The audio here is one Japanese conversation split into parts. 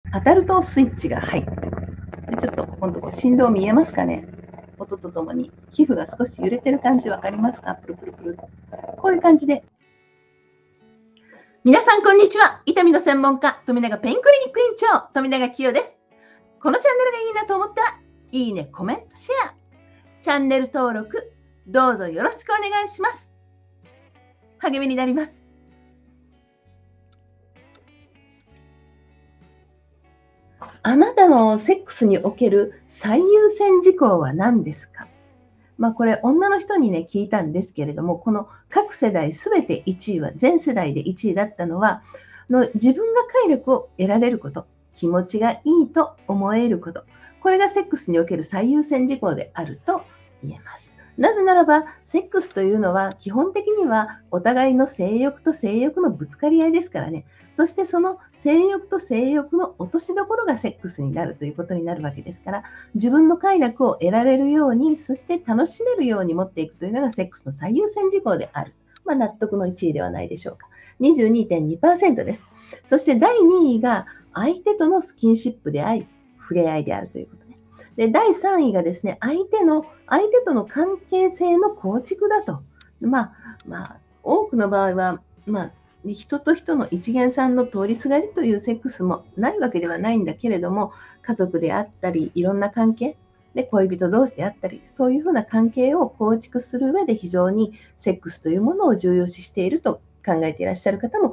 当たるとスイッチが入ってくる。でちょっとここのところ振動見えますかね。音とともに皮膚が少し揺れてる感じ分かりますか？プルプルプル。こういう感じで。皆さんこんにちは。痛みの専門家、富永ペインクリニック院長、富永清代です。このチャンネルがいいなと思ったら、いいね、コメント、シェア、チャンネル登録、どうぞよろしくお願いします。励みになります。あなたのセックスにおける最優先事項は何ですか？これ女の人にね聞いたんですけれども、この各世代すべて1位は、全世代で1位だったのは、自分が快楽を得られること、気持ちがいいと思えること、これがセックスにおける最優先事項であると言えます。なぜならば、セックスというのは基本的にはお互いの性欲と性欲のぶつかり合いですからね。そしてその性欲と性欲の落としどころがセックスになるということになるわけですから、自分の快楽を得られるように、そして楽しめるように持っていくというのがセックスの最優先事項である。納得の1位ではないでしょうか。22.2% です。そして第2位が相手とのスキンシップであり、触れ合いであるということね。で、第3位がですね、相手との関係性の構築だと。多くの場合は、人と人の一元さんの通りすがりというセックスもないわけではないんだけれども、家族であったり、いろんな関係で恋人同士であったり、そういうふうな関係を構築する上で非常にセックスというものを重要視していると考えていらっしゃる方も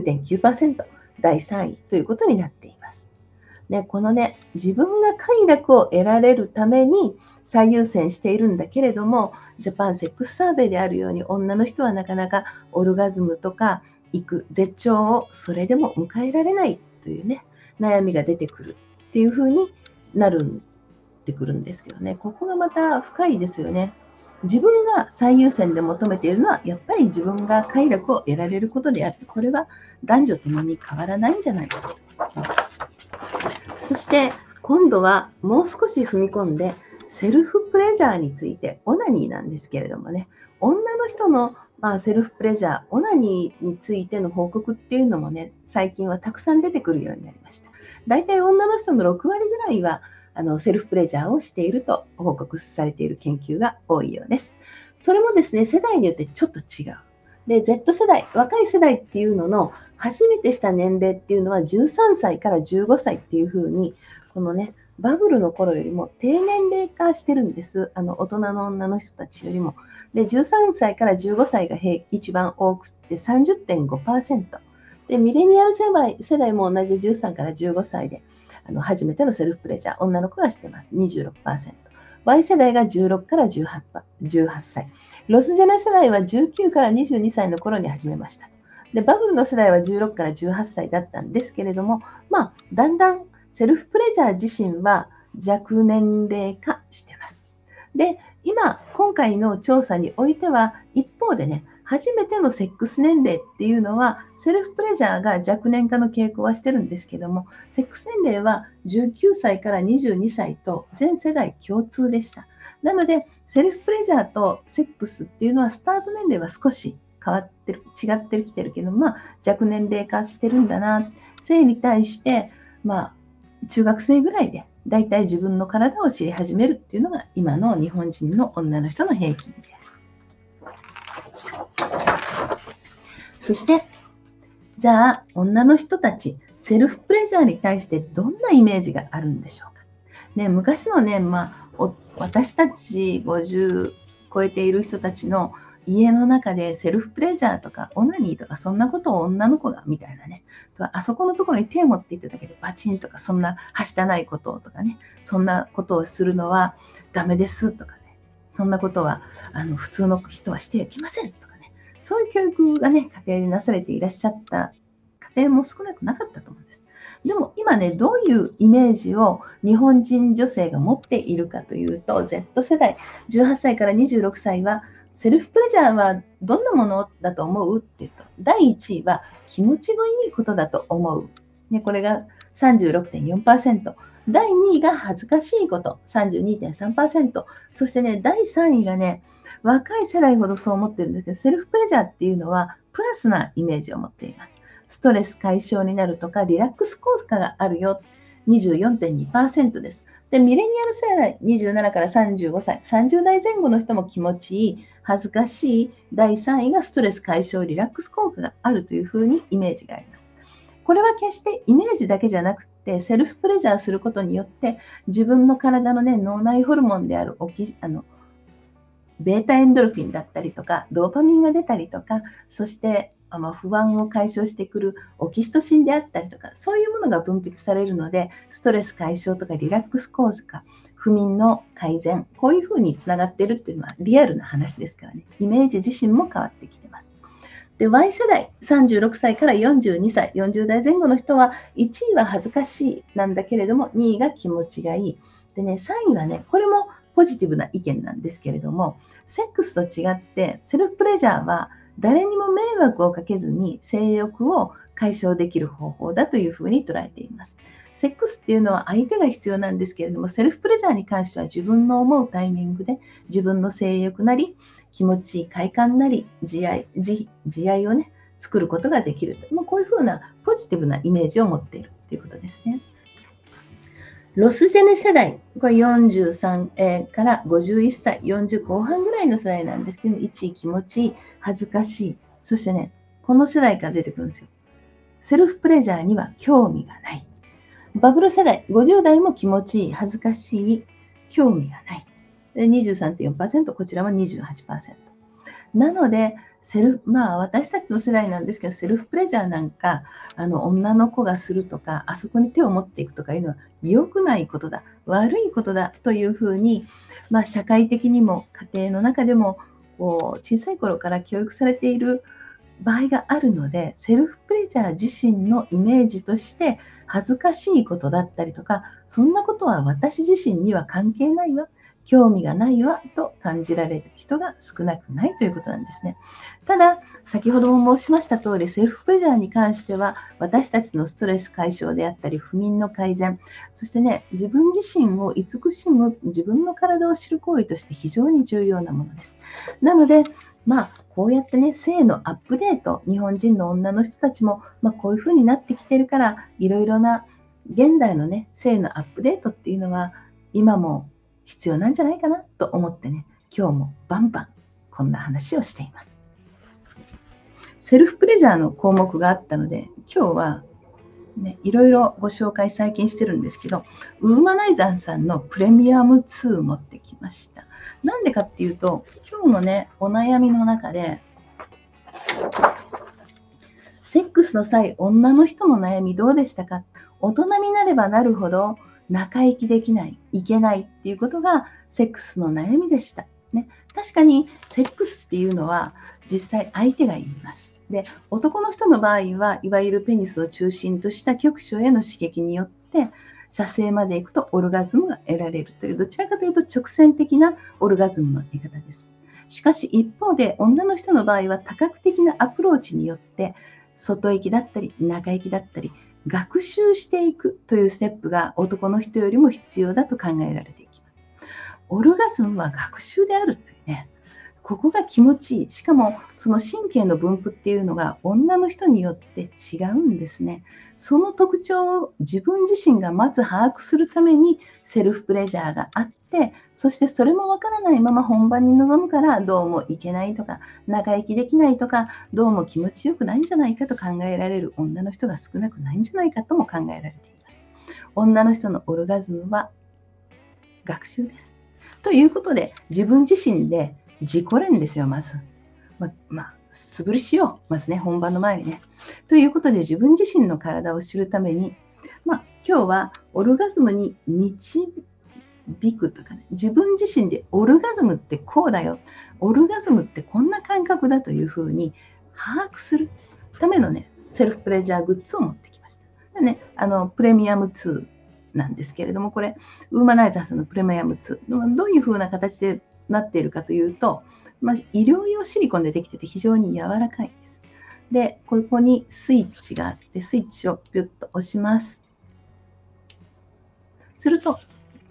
9.9%、第3位ということになっています。このね、自分が快楽を得られるために最優先しているんだけれども、ジャパンセックスサーベイであるように、女の人はなかなかオルガズムとか行く絶頂をそれでも迎えられないというね、悩みが出てくるっていう風になってくるんですけどね、ここがまた深いですよね。自分が最優先で求めているのは、やっぱり自分が快楽を得られることであって、これは男女ともに変わらないんじゃないかと。そして今度はもう少し踏み込んで、セルフプレジャーについて、オナニーなんですけれどもね、女の人のセルフプレジャー、オナニーについての報告っていうのもね、最近はたくさん出てくるようになりました。だいたい女の人の6割ぐらいはセルフプレジャーをしていると報告されている研究が多いようです。それもですね、世代によってちょっと違う。で、Z 世代、若い世代っていうのの初めてした年齢っていうのは13歳から15歳っていう風に、このね、バブルの頃よりも低年齢化してるんです。大人の女の人たちよりも。で、13歳から15歳が一番多くて 30.5%。で、ミレニアル世代も同じ13から15歳で、初めてのセルフプレジャー、女の子がしてます。26%。Y 世代が16から18歳。ロスジェネ世代は19から22歳の頃に始めました。で、バブルの世代は16から18歳だったんですけれども、だんだんセルフプレジャー自身は若年齢化しています。で、今回の調査においては、一方でね、初めてのセックス年齢っていうのは、セルフプレジャーが若年化の傾向はしてるんですけども、セックス年齢は19歳から22歳と全世代共通でした。なので、セルフプレジャーとセックスっていうのは、スタート年齢は少し変わってる、違ってきてるけど、若年齢化してるんだな。性に対して、中学生ぐらいで、だいたい自分の体を知り始めるっていうのが、今の日本人の女の人の平均です。そして、じゃあ、女の人たち、セルフプレジャーに対してどんなイメージがあるんでしょうか。昔のね、私たち50超えている人たちの家の中でセルフプレジャーとかオナニーとかそんなことを女の子がみたいなね、あそこのところに手を持っていっただけでバチンとか、そんなはしたないこととかね、そんなことをするのはダメですとかね、そんなことは普通の人はしてはいけませんとかね、そういう教育がね、家庭でなされていらっしゃった家庭も少なくなかったと思うんです。でも今ね、どういうイメージを日本人女性が持っているかというと、Z 世代18歳から26歳はセルフプレジャーはどんなものだと思うって言うと、第1位は気持ちがいいことだと思う。これが 36.4%。第2位が恥ずかしいこと、32.3%。そしてね、第3位がね、若い世代ほどそう思ってるんですけど、セルフプレジャーっていうのはプラスなイメージを持っています。ストレス解消になるとか、リラックス効果があるよ。 24.2% です。で、ミレニアル世代、27から35歳、30代前後の人も気持ちいい、恥ずかしい、第3位がストレス解消、リラックス効果があるというふうにイメージがあります。これは決してイメージだけじゃなくて、セルフプレジャーすることによって、自分の体の、脳内ホルモンであるベータエンドルフィンだったりとか、ドーパミンが出たりとか、そして不安を解消してくるオキシトシンであったりとか、そういうものが分泌されるので、ストレス解消とかリラックス効果、不眠の改善、こういうふうにつながっているっていうのはリアルな話ですからね、イメージ自身も変わってきてます。で、Y 世代、36歳から42歳、40代前後の人は、1位は恥ずかしいなんだけれども、2位が気持ちがいい。でね、3位はね、これもポジティブな意見なんですけれども、セックスと違って、セルフプレジャーは誰にも迷惑をかけずに性欲を解消できる方法だというふうに捉えています。セックスっていうのは相手が必要なんですけれども、セルフプレジャーに関しては自分の思うタイミングで自分の性欲なり、気持ちいい快感なり、慈愛をね、作ることができると。こういうふうなポジティブなイメージを持っているということですね。ロスジェネ世代、これ43から51歳、40後半ぐらいの世代なんですけど、1位気持ちいい、恥ずかしい。そしてね、この世代から出てくるんですよ。セルフプレジャーには興味がない。バブル世代、50代も気持ちいい、恥ずかしい、興味がない。23.4%、こちらは 28%。なので、私たちの世代なんですけど、セルフプレジャーなんか、女の子がするとか、あそこに手を持っていくとかいうのは良くないことだ、悪いことだというふうに、社会的にも家庭の中でも、小さい頃から教育されている場合があるので、セルフプレジャー自身のイメージとして恥ずかしいことだったりとか、そんなことは私自身には関係ないわ、興味がないわと感じられる人が少なくないということなんですね。ただ、先ほども申しました通り、セルフプレジャーに関しては、私たちのストレス解消であったり、不眠の改善、そしてね、自分自身を慈しむ、自分の体を知る行為として非常に重要なものです。なので、こうやってね、性のアップデート、日本人の女の人たちも、こういう風になってきてるから、いろいろな現代のね、性のアップデートっていうのは、今も必要なんじゃないかなと思ってね、今日もバンバンこんな話をしています。セルフプレジャーの項目があったので、今日は、いろいろご紹介最近してるんですけど、ウーマナイザンさんのプレミアム2持ってきました。なんでかっていうと、今日のね、お悩みの中で、セックスの際、女の人の悩みどうでしたか？大人になればなるほど仲良きできない、いけないっていうことがセックスの悩みでした。確かにセックスっていうのは実際相手が言います。で、男の人の場合はいわゆるペニスを中心とした局所への刺激によって射精まで行くとオルガズムが得られるという、どちらかというと直線的なオルガズムの得方です。しかし一方で女の人の場合は多角的なアプローチによって外行きだったり中行きだったり学習していくというステップが男の人よりも必要だと考えられていきます。オルガズムは学習であるというね、ここが気持ちいい。しかもその神経の分布っていうのが女の人によって違うんですね。その特徴を自分自身がまず把握するためにセルフプレジャーがあって、そしてそれもわからないまま本番に臨むからどうもいけないとか長生きできないとかどうも気持ちよくないんじゃないかと考えられる女の人が少なくないんじゃないかとも考えられています。女の人のオルガズムは学習です。ということで自分自身で自己練ですよ、まず。素振りしよう。まずね、本番の前にね。ということで、自分自身の体を知るために、今日はオルガズムに導くとかね、自分自身でオルガズムってこうだよ。オルガズムってこんな感覚だというふうに把握するためのね、セルフプレジャーグッズを持ってきました。でね、プレミアム2なんですけれども、これ、ウーマナイザーさんのプレミアム2、どういうふうな形でなっているかというと、医療用シリコンでできてて非常に柔らかいです。で、ここにスイッチがあって、スイッチをピュッと押します。すると、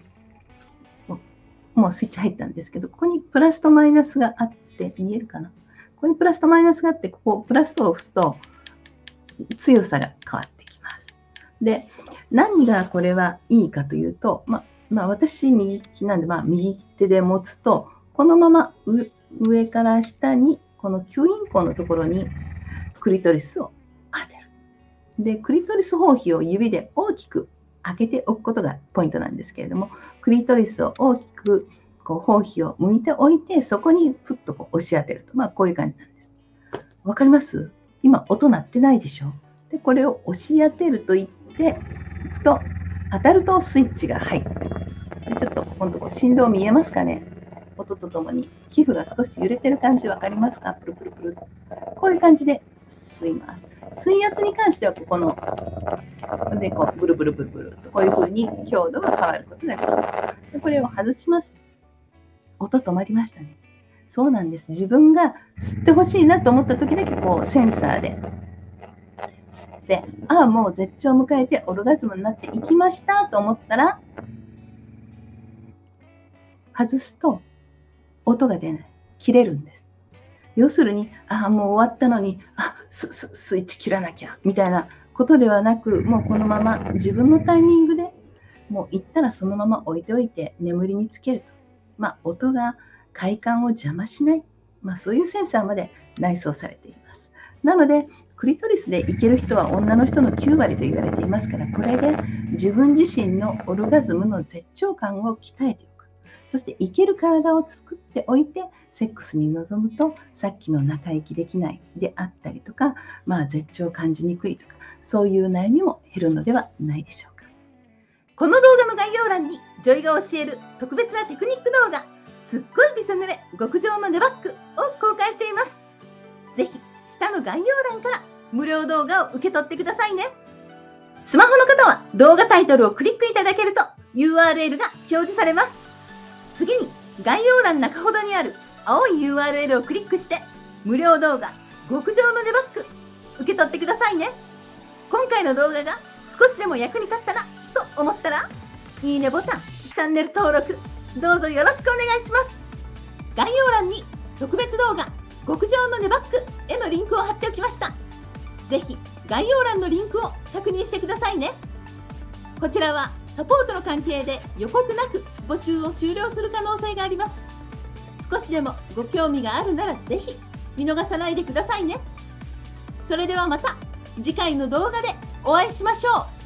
もうスイッチ入ったんですけど、ここにプラスとマイナスがあって、見えるかな？ここにプラスとマイナスがあって、ここプラスを押すと強さが変わってきます。で、 何がこれはいいかというと、私右利きなんで、右手で持つと、このまま上から下にこの吸引口のところにクリトリスを当てる。で、クリトリス包皮を指で大きく開けておくことがポイントなんですけれども、クリトリスを大きく包皮を向いておいて、そこにふっと押し当てると、こういう感じなんです。わかります？今音鳴ってないでしょ？で、これを押し当てると言っていくと、当たるとスイッチが入ってくる。で、ちょっとここのところ振動見えますかね？音とともに皮膚が少し揺れてる感じわかりますか？プルプルプル。こういう感じで吸います。水圧に関してはここのでブルブルブルブルとこういう風に強度が変わることができます。で、これを外します。音止まりましたね。そうなんです。自分が吸ってほしいなと思った時だけセンサーで吸って、もう絶頂を迎えてオルガズムになっていきましたと思ったら、外すと音が出ない。切れるんです。要するに、もう終わったのに、スイッチ切らなきゃみたいなことではなく、もうこのまま自分のタイミングでもう行ったらそのまま置いておいて眠りにつけると。音が快感を邪魔しない。そういうセンサーまで内装されています。なので、クリトリスでいける人は女の人の9割と言われていますから、これで自分自身のオルガズムの絶頂感を鍛えておく。そしていける体を作っておいて、セックスに臨むと、さっきの中息できないであったりとか、絶頂を感じにくいとか、そういう悩みも減るのではないでしょうか。この動画の概要欄にジョイが教える特別なテクニック動画、すっごいびしょ濡れ極上のネバックを公開しています。ぜひ下の概要欄から無料動画を受け取ってくださいね。スマホの方は動画タイトルをクリックいただけると URL が表示されます。次に概要欄中ほどにある青い URL をクリックして無料動画極上のネバック受け取ってくださいね。今回の動画が少しでも役に立ったらと思ったら、いいねボタン、チャンネル登録、どうぞよろしくお願いします。概要欄に特別動画、極上のネバックへのリンクを貼っておきました。ぜひ概要欄のリンクを確認してくださいね。こちらはサポートの関係で予告なく募集を終了する可能性があります。少しでもご興味があるならぜひ見逃さないでくださいね。それではまた次回の動画でお会いしましょう。